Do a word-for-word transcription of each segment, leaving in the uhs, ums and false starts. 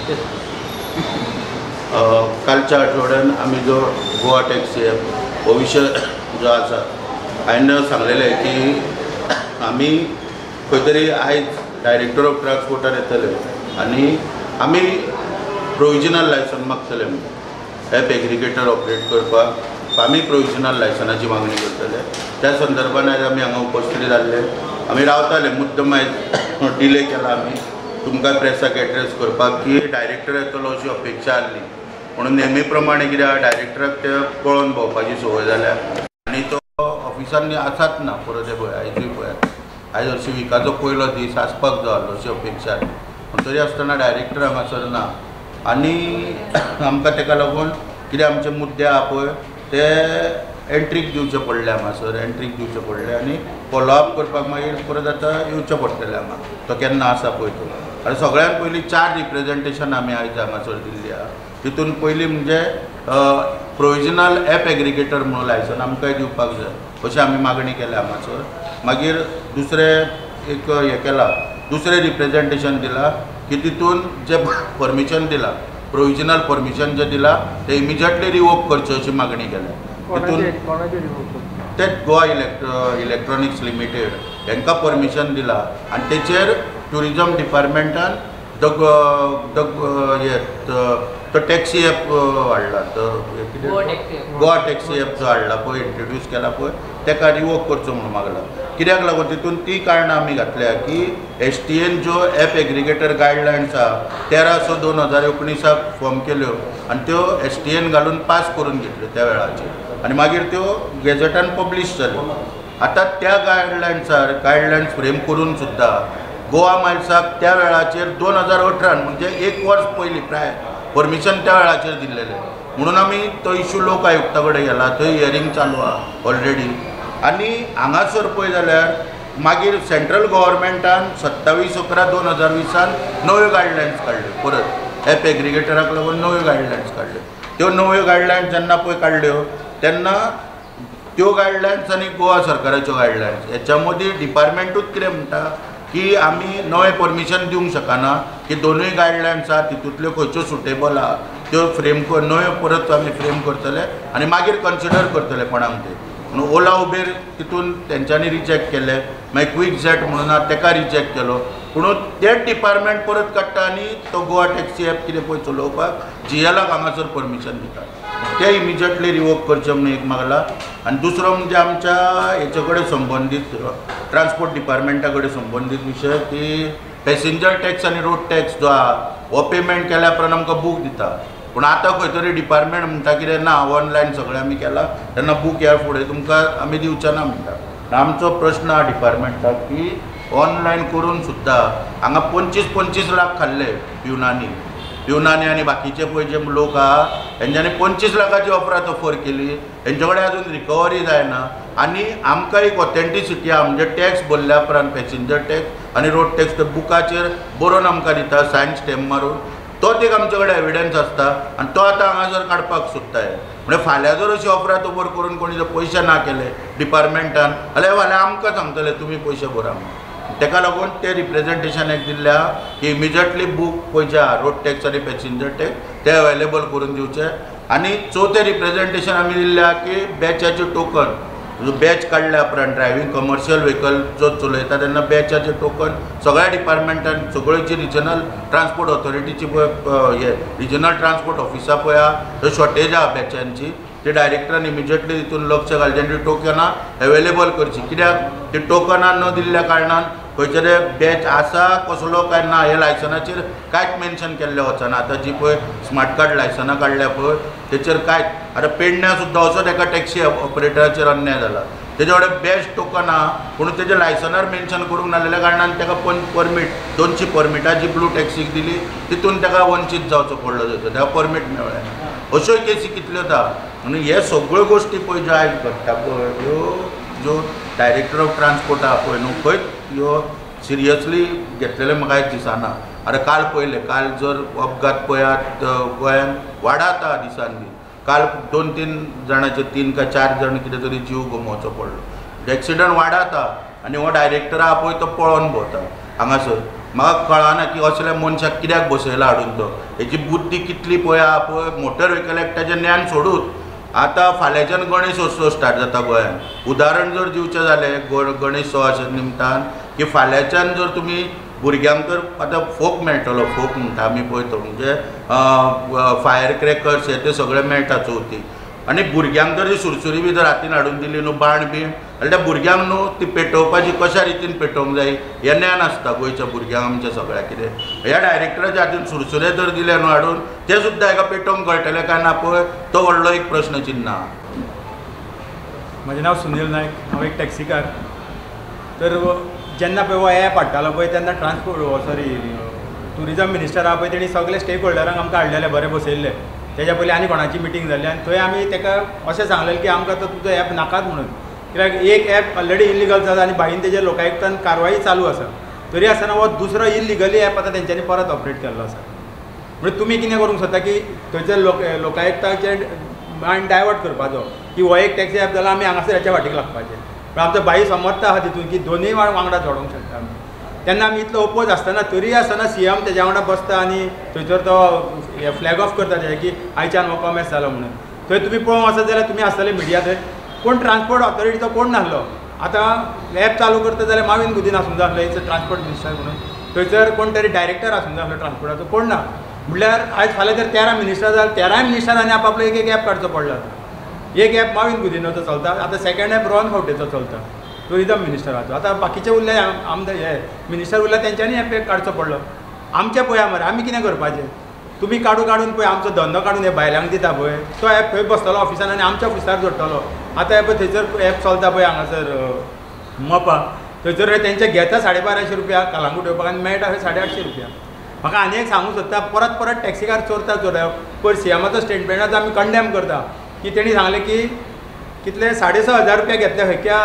कालच्या आठवड्यान आम्ही जो गोवा टॅक्सी ॲप हो विषय जो आसा हांवें सांगलेले की आम्ही खंय तरी आयज डायरेक्टर ऑफ ट्रान्सपोर्टार येतले आनी आमी प्रोविजनल लायसन मागतले ॲप एग्रिगेटर ऑपरेट करपाक आमी प्रोविजनल लायसनाची मागणी करतले। त्या संदर्भान आयज आमी हांगा उपस्थित जाल्ले। आमी रावताले मुद्दम आयज डिले केला आमी तुमकां प्रेसाक एड्रेस करपाक की डायरेक्टर येतलो अशी अपेक्षा आसली म्हणून नेहमी प्रमाणे कित्याक डायरेक्टराक ते पळोवन भोंवपाची संवय जाल्या आनी तो ऑफिसांनी आसात ना परत पळय आयजूय पळयात आयज हरशी विकाचो पयलो दीस आसपाक जाय आसलो अशी अपेक्षा पूण तरी आसतना डायरेक्टर हांगासर ना आनी आमकां तेका लागून कितें आमचे मुद्दे आहा पळय ते एंट्रीक दिवचे पडले हांगासर एंट्रीक दिवचे पडले आनी फॉलोअप करपाक मागीर परत आतां येवचें पडटलें हांगा तो केन्ना आसा पळय तो आनी सगळ्यान पयलीं चार रिप्रेजेंटेशन आमी आयज हांगासर दिल्ली आहा। तितून पयलीं म्हणजे प्रोविजनल ॲप एग्रिगेटर म्हणून लायसन आमकांय दिवपाक जाय अशी आमी मागणी केल्या हांगासर। मागीर दुसरे एक हें केलां दुसरें रिप्रेजेंटेशन दिलां की तितून जे परमिशन दिलां प्रोविजनल परमिशन जे दिलां ते इमिजिएटली रिवोक करचें अशी मागणी केल्या। तितून ते गोवा इलेक्ट्रो इलेक्ट्रॉनिक्स लिमिटेड हांकां परमिशन दिलां आनी तेचेर ट्युरिजम डिपार्टमेंटान द द हे तो टॅक्सी ॲप हाडला तो गोवा टॅक्सी ॲप जो हाडला पळय इंट्रोड्यूस केला पळय तेका रिवोक करचो म्हणून मागला। कित्याक लागून तितून ती कारणां आमी घातल्या की एस टी एन ज्यो ॲप एग्रिगेटर गायडलायन्स आहा तेरा स दोन हजार एकुणीसाक फॉर्म केल्यो आनी त्यो एस टी एन घालून पास करून घेतल्यो त्या वेळाचेर आनी मागीर त्यो गॅझेटान पब्लीश जाल्यो। आतां त्या गायडलायन्सार गायडलायन्स फ्रेम करून सुद्दां गोवा मायल्साक त्या वेळाचेर दोन हजार अठरान म्हणजे एक वर्स पयलीं प्राय परमिशन त्या वेळाचेर दिल्लेलें म्हणून आमी तो इश्यू लोक आयुक्ता कडेन गेला थंय हियरींग चालू आहा ऑलरेडी आनी हांगासर पळय जाल्यार मागीर सेंट्रल गव्हर्मेंटान सत्तावीस अकरा दोन हजार विसान नव्यो गायडलायन्स काडल्यो परत ॲप एग्रिगेटराक लागून नव्यो गायडलायन्स काडल्यो। त्यो नव्यो गायडलायन्स जेन्ना पळय काडल्यो तेन्ना त्यो गायडलायन्स आनी गोवा सरकाराच्यो गायडलायन्स हेच्या मदीं डिपार्टमेंटूच कितें म्हणटा की आमी नवें परमिशन दिवंक शकना की दोनूय गायडलायन्स आहा तितूंतल्यो खंयच्यो सुटेबल आहा त्यो फ्रेम कर नव्यो परत आमी फ्रेम करतले आनी मागीर कन्सिडर करतले कोणाक ते म्हणून ओला उबेर तितून तेंच्यांनी रिजेक्ट केले मागीर क्विक झेट म्हणून आहा तेका रिजेक्ट केलो पूण तेच डिपार्टमेंट परत काडटा आनी तो गोवा टॅक्सी ॲप कितें पळय चलोवपाक जी एलाक हांगासर परमिशन दिता ते इमिजिएटली रिवोक करचें म्हणून एक मागला। आनी दुसरो म्हणजे आमच्या हेचे कडेन संबंदीत ट्रान्सपोर्ट डिपार्टमेंटा कडेन संबंदीत विशय की पॅसेंजर टॅक्स आनी रोड टॅक्स जो आहा हो पेमेंट केल्या उपरांत आमकां बूक दिता पूण आतां खंय तरी डिपार्टमेंट म्हणटा कितें ना ऑनलायन सगळें आमी केलां तेन्ना बूक ह्या फुडें तुमकां आमी दिवचे ना म्हणटा। आमचो प्रश्न आहा डिपार्टमेंटाक की ऑनलायन करून सुद्दां हांगा पंचवीस पंचवीस लाख खाल्ले पिवनांनी पिवनांनी आनी बाकीचे पळय जे लोक आहा हेंच्यांनी पंचवीस लाखाची ऑफर ऑफर केली हेंचे कडेन आजून रिकवरी जायना आनी आमकां एक ऑथेंटिसिटी आहा म्हणजे टॅक्स भरल्या उपरांत पॅसेंजर टॅक्स आनी रोड टॅक्स ते बुकाचेर बरोवन आमकां दिता सायन स्टॅम्प मारून तोच एक आमचे कडेन एविडन्स आसता आनी तो आतां हांगासर काडपाक सोदताय म्हणजे फाल्यां जर अशी ऑफरात ऑफर करून कोणी जर पयशे ना केले डिपार्टमेंटान जाल्यार फाल्यां आमकां सांगतले तुमी पयशे भरा म्हणून। तेका लागून ते रिप्रेजेंटेशन एक दिल्ले आहा की इमिजिएटली बूक पयशे आहा रोड टॅक्स आनी पॅसेंजर टॅक्स ते अवेलेबल करून दिवचे। आनी चवथें रिप्रेजेंटेशन आमी दिल्लें आहा की बॅचाचे टोकन जो बॅच काडल्या उपरांत ड्रायव्हिंग कमर्शियल व्हेकल जो चलयता तेन्ना बॅचाचे टोकन सगळ्या डिपार्टमेंटान सगळ्योची रिजनल ट्रान्सपोर्ट ऑथॉरिटीची पळय हे रिजनल ट्रान्सपोर्ट ऑफिसां पळय आहा थंय शॉर्टेज आहा बॅचांची ते डायरेक्टरान इमिजिएटली तितून लक्ष घालचें आनी ती टोकनां अवेलेबल करची कित्याक ती टोकनां न दिल्ल्या कारणान खंयतरी बॅच आसा कसलो काय ना हे लायसनाचेर कांयच मेन्शन केल्लें वचना। आतां जी पळय स्मार्ट कार्ड लायसनां काडल्या पळय तेचेर कांयच आतां पेडण्या सुद्दां असोच एका टॅक्सी ऑपरेटराचेर अन्याय जाला तेजे कडेन बॅच टोकन आहा पूण तेजे लायसनार मेन्शन करूंक नासलेल्या कारणान तेका परमीट दोनशी परमिटाची ब्लू टॅक्सीक दिली तितून तेका वंचीत जावचो पडलो जाता तेका परमीट मेळ्ळें। अश्योय केसी कितल्योच आहा म्हणून हे सगळ्यो गोश्टी पळय ज्यो आयज घडटा पळय ह्यो ज्यो डायरेक्टर ऑफ ट्रान्सपोर्ट आहा पळय न्हू खंयच ह्यो सिरियसली घेतलेले म्हाका आयज दिसना। आतां काल पळयलें काल जर अपघात पळयात गोंयान वाडत आहा दिसान दीस काल दोन तीन जाणांचे तीन काय चार जण कितें तरी जीव गमोवचो पडलो एक्सिडंट वाडत आहा आनी हो डायरेक्टर आहा पळय तो पळोवन भोंवता हांगासर म्हाका कळना की असल्या मनशाक कित्याक बसयला हाडून तो हेची बुद्धी कितली पळय आहा पळय मोटर व्हेकल एक्टाचें ज्ञान सोडून आतां फाल्यांच्यान गणेश उत्सव स्टार्ट जाता गोंयांत उदाहरण जर दिवचें जालें गणेशोत्सवाच्या निमतान की फाल्यांच्यान जर तुमी भुरग्यांक तर आतां फोक मेळटलो फोक म्हणटा आमी पळय तो म्हणजे फायर क्रॅकर्स हे ते सगळे मेळटा चवथीक आनी भुरग्यांक जर सुरसुरी बी जर हातीन हाडून दिली न्हू बाण बीण जाल्यार त्या भुरग्यांक न्हू ती पेटोवपाची कशा रितीन पेटोवंक जाय हें ज्ञान आसता गोंयच्या भुरग्यांक आमच्या सगळ्या कितें ह्या डायरेक्टराच्या हातीन सुरसुरे जर दिले न्हू हाडून ते सुद्दां हेका पेटोवंक कळटलें काय ना पळय तो व्हडलो एक प्रश्न चिन्ह आहा. म्हजें नांव सुनील नायक हांव एक टॅक्सीकार. तर जेन्ना पळय हो एप हाडटालो पळय तेन्ना ट्रान्सपोर्ट सॉरी टुरिजम मिनिस्टर आहा पळय तेणी सगळे स्टेक होल्डरांक आमकां हाडलेले बरे बसयल्ले. तेज्या पयलीं आनी कोणाची मिटींग जाल्ली आनी थंय आमी ताका अशें सांगलेलें की आमकां तो तुजो एप नाकात म्हणून कित्याक एक एप ऑलरेडी इलिगल जाता आनी भाईन तेजेर लोकायुक्तान कारवाई चालू आसा तरी आसतना हो दुसरो इलिगली एप आतां तेंच्यांनी परत ऑपरेट केल्लो आसा. म्हणजे तुमी कितें करूंक सोदता की थंयसर लोक लोकायुक्ताचे मायंड डायवर्ट करपाचो की हो एक टॅक्सी एप जाला आमी हांगासर हेच्या फाटीक लागपाचें पण आमचो भाई समजता आहा तितून की दोनूय वांगडा जोडूंक शकता आमी. तेन्ना आमी इतलो ओपोज आसतना तरी आसतना सी एम तेज्या वांगडा बसता आनी थंयसर तो फ्लॅग ऑफ करता तेजे की आयच्यान हो कॉमेस जालो म्हणून. थंय तुमी पळोवंक वचत जाल्यार तुमी आसतले मिडिया थंय कोण ट्रान्सपोर्ट ऑथॉरिटीचो कोण नासलो. आतां एप चालू करता जाल्यार मावीन गुदीन आसूंक जाय आसलो एक ट्रान्सपोर्ट मिनिस्टर म्हणून थंयसर कोण तरी डायरेक्टर आसूंक जाय आसलो ट्रान्सपोर्टाचो कोण ना. म्हणल्यार आयज फाल्यां जर तेरा मिनिस्टर जाल्यार तेराय मिनिस्टरांनी आपापलो एक एक एप काडचो पडलो आतां. एक एप मावीन गुदिनाचो चलता आतां सेकंड एप रोहन खंवटेचो चलता टुरिजम मिनिस्टराचो. आतां बाकीचे उरले आमदार हे मिनिस्टर उरले तेंच्यांनी एप काडचो पडलो. आमचे पळया मरे आमी कितें करपाचें तुमी काडून काडून पळय आमचो धंदो काडून हे भायल्यांक दिता पळय तो एप थंय बसतलो ऑफिसान आनी आमच्या ऑफिसार जोडटलो. आतां हे पळय थंयसर एप चलता पळय हांगासर मोपा थंयसर तेंचे घेता साडे बाराशे रुपया कलांगूट येवपाक आनी मेळटा खंय साडे आठशे रुपया. म्हाका आनी एक सांगूंक सोदता परत परत टॅक्सीकार चोरता चोरता पयर सी एमाचो स्टेटमेंटाचो आमी कंडेम करता की तेणी सांगलें की कितले साढ़े सौ हज़ार रुपया घेतले खंय क्या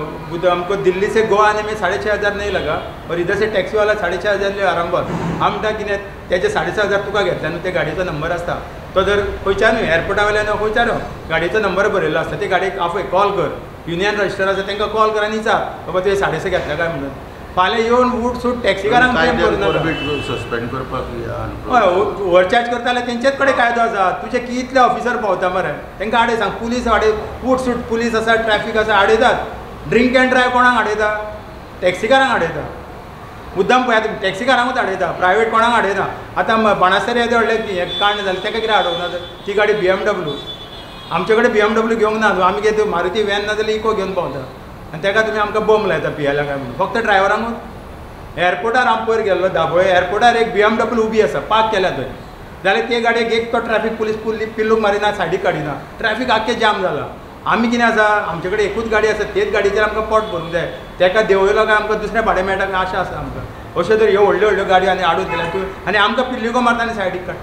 हमको दिल्ली से गोवा आने में साढ़े छः हज़ार नहीं लगा और इधर से टैक्सी वाला साढ़े छः हज़ार ले आरामबाग हांव म्हणटा कितें तेजे साढ़े स हज़ार तुका घेतले न्हू ते गाडयेचो नंबर आसता तो जर खंयच्या न्हू एअरपोर्टा वयल्यान खंयच्या न्हू गाडयेचो नंबर बरयल्लो आसता ते गाडयेक आफय कॉल कर युनियन रजिस्टर आसा तांकां कॉल कर आनी विचार बाबा तुवें साडे स घेतल्या काय म्हणून. फाल्यां येवन उठ सूट टॅक्सीकारांक ब्लेम करूं सस्पेंड करपाक हय ओव्हरचार्ज करता जाल्यार तेंचेच कडेन कायदो आसा. तुजे कितले ऑफिसर पावता मरे तांकां आडय सांग पुलीस आडय उठ सूट पुलीस आसा ट्रॅफीक आसा आडयतात. ड्रिंक एंड ड्रायव्ह कोणाक आडयता टॅक्सीकारांक आडयता मुद्दाम पळया तुमी टॅक्सीकारांकूच आडयता प्रायवेट कोणाक आडयना. आतां बाणास्तार येदे व्हडलें हें कांड जालें ताका कितें आडोवना ती गाडी बी एम डब्ल्यू आमचे कडेन बी एम डब्ल्यू घेवंक ना आमी घेता मारुती वॅन ना जाल्यार इको घेवन पावता आनी ताका तुमी आमकां बॉम्ब लायता पियेल्या काय म्हणून फक्त ड्रायव्हरांकूच. एअरपोर्टार हांव पयर गेल्लो दाबोळे एअरपोर्टार एक बी एम डब्ल्यू उबी आसा पार्क केल्या थंय जाल्यार ते गाडयेक एक तो ट्रॅफीक पुलीस पिल्लूक मारिना सायडीक काडिना ट्रॅफीक आख्खें जाम जाला. आमी कितें आसा आमचे कडेन एकूच गाडी आसा तेच गाडयेचेर आमकां पोट भरूंक जाय ताका देंवयलो काय आमकां दुसरें भाडें मेळटा काय आशा आसा आमकां. अश्यो जर ह्यो व्हडल्यो व्हडल्यो गाडयो आनी हाडून दिल्या तूं आनी आमकां पिल्लिको मारता आनी सायडीक काडटा.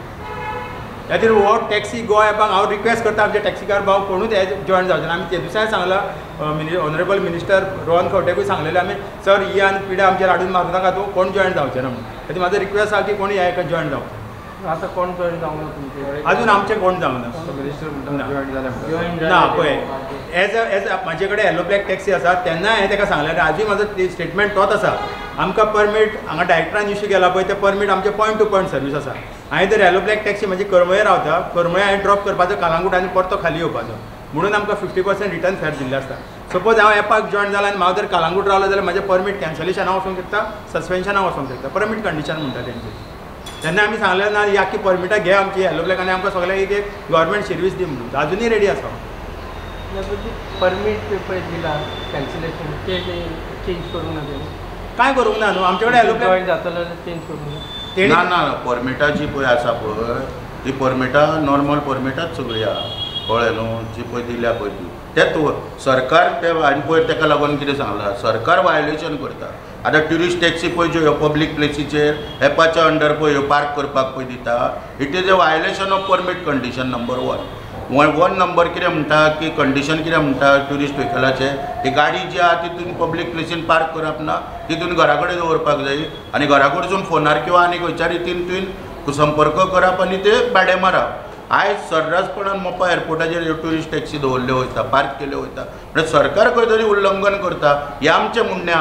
ह्या खातीर हो टॅक्सी गो एपाक हांव रिक्वेस्ट करता आमचे टॅक्सीकार भाव कोणूच हे जॉयन जावचे ना. आमी ते दिसाय सांगलां मिनि ऑनरेबल मिनिस्टर रोहन खंवटेकूय सांगलेलें आमी सर ही आनी पिड्या आमचेर हाडून मारूं नाका तूं कोण जॉयन जावचें ना म्हणून. खातीर म्हाजो रिक्वेस्ट आसा की कोणी ह्या हाका जॉयन जावचें. आतां कोण जॉयन जावंक ना तुमचे अजून आमचें कोण जावंक ना जॉयन जालें ना पळय एज अ एज म्हाजे कडेन येलो ब्लॅक टॅक्सी आसा तेन्ना हांवें ताका सांगलें आजूय म्हाजो स्टेटमेंट तोच आसा. आमकां परमीट हांगा डायरेक्टरान इश्यू केला पळय ते परमीट आमचे पॉयंट टू पॉयंट सर्वीस आसा. हांवें तर येलो ब्लॅक टॅक्सी म्हणजे करमळे रावता करमळे हांवें ड्रॉप करपाचो कालांगूट आनी परतो खाली येवपाचो म्हणून आमकां फिफ्टी पर्संट रिटर्न फेर दिल्ले आसता. सपोज हांव एपाक जॉयन जाला आनी हांव जर कालांगूट रावलो जाल्यार म्हाजें परमीट कॅन्सलेशना वचूंक शकता सस्पेन्शना वचूंक शकता परमीट कंडिशन म्हणटा तेंची. तेन्ना आमी सांगलें ना ह्या की परमिटां घे आमची येलो ब्लॅक आनी आमकां सगळ्यांक एक एक गव्हर्मेंट सर्वीस दी म्हणून अजुनूय रेडी आसा. परमीट पळय दिला कॅन्सलेशन ते चेंज करूंक ना काय करूंक ना न्हू आमचे कडेन येलो ब्लॅक जॉयन जातलो जाल्यार चेंज करूंक ना ना परमिटाची पळय आसा पळय ती परमिटां नॉर्मल परमिटाच सगळी आहा कळ्ळें न्हू जी पळय दिल्या पळय ती तेच सरकार ते आनी पयर ताका लागून कितें सांगलां सरकार वायोलेशन करता. आतां ट्युरिस्ट टॅक्सी पळय ज्यो ह्यो पब्लीक प्लेसीचेर एपाच्या अंडर पळय ह्यो पार्क करपाक पळय दिता it is a violation of permit condition number one. One number कितें म्हणटा की कंडिशन कितें म्हणटा ट्युरिस्ट व्हेकलाचे ती गाडी जी आहा तितून पब्लीक प्लेसीन पार्क करप ना तितून घरा कडेन दवरपाक जाय आनी घरा कडसून फोनार किंवा आनी खंयच्या रितीन तुवें संपर्क करप आनी ते भाडें मारप. आयज सर्रासपणान मोपा एअरपोर्टाचेर ह्यो ट्युरिस्ट टॅक्सी दवरल्यो वयता पार्क केल्यो वयता म्हणजे सरकार खंय तरी उल्लंघन करता हें आमचें म्हणणें आहा.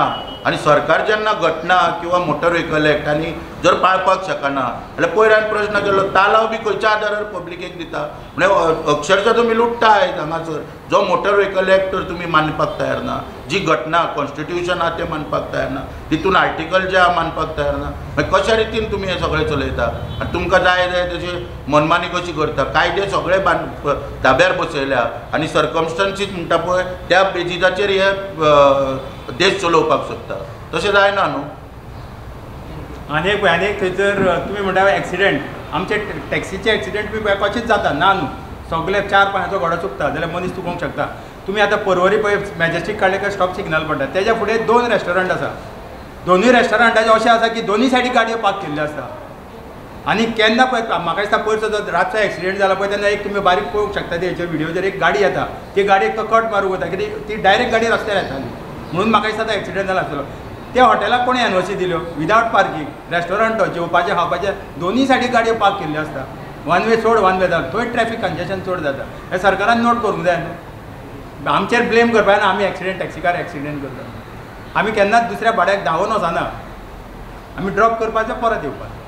आनी सरकार जेन्ना घटना किंवा मोटर व्हेकल एक्ट आनी जर पाळपाक शकना जाल्यार पयर हांवें प्रश्न केलो तालाव बी खंयच्या आदारार पब्लिकेक दिता म्हणजे अक्षरशः तुमी लुट्टा आयज हांगासर जो मोटर व्हेकल एक्ट तर तुमी मानपाक तयार ना जी घटना कॉन्स्टिट्यूशन आहा तें मानपाक तयार ना तितून आर्टिकल जे आहा मानपाक तयार ना मागीर कशा रितीन तुमी हें सगळें चलयता आनी तुमकां जाय जाय तशें मनमानी कशी करता कायदे सगळे बांद धाब्यार बसयल्या आनी सर्कमस्टन्सीस म्हणटा पळय त्या बेजिसाचेर हे देश चलोवपाक सोदता तशें जायना न्हू. आनी एक आनी एक थंयसर तुमी म्हणटा एक्सिडेंट आमचे टॅक्सीचे एक्सिडेंट बी कशेंच जाता ना न्हू सगळे चार पांयांचो घोडो चुकता जाल्यार मनीस चुकोवंक शकता. तुमी आतां परवरी पळय मॅजेस्टीक काडले काय स्टॉप सिग्नल पडटा तेज्या फुडें दोन रेस्टॉरंट आसा दोनूय रेस्टॉरंटाचे अशें आसा की दोनूय सायडीक गाडयो पार्क केल्ल्यो आसता आनी केन्ना पळय म्हाका दिसता पयरचो जो रातचो एक्सिडेंट जाला पळय तेन्ना एक तुमी बारीक पळोवंक शकता तेजेर व्हिडिओचेर एक गाडी येता ती गाडयेक तो कट मारूंक वता कित्याक ती डायरेक्ट गाडी रस्त्यार येताली म्हणून म्हाका दिसता तो एक्सिडेंट जाला आसतलो. त्या हॉटेलाक कोणी एनओसी दिल्यो विदावट पार्किंग रेस्टॉरंट जेवपाचे खावपाचे दोनूय सायडीक गाडयो पार्क केल्ल्यो आसता वन वे सोड वन वे जाता थंय ट्रॅफिक कंजेशन चड जाता हें सरकारान नोट करूंक जाय न्हू. आमचेर ब्लेम करपाक ना आमी एक्सिडेंट टॅक्सीकार एक्सिडेंट करता आमी केन्नाच दुसऱ्या भाड्याक धांवून वचना आमी ड्रॉप करपाचो परत येवपाचो.